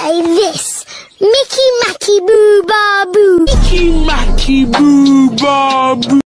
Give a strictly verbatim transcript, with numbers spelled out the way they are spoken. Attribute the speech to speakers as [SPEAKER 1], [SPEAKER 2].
[SPEAKER 1] say this. Mickey, Macky, boo, ba, boo.
[SPEAKER 2] Miki, maki, boo, ba, boo.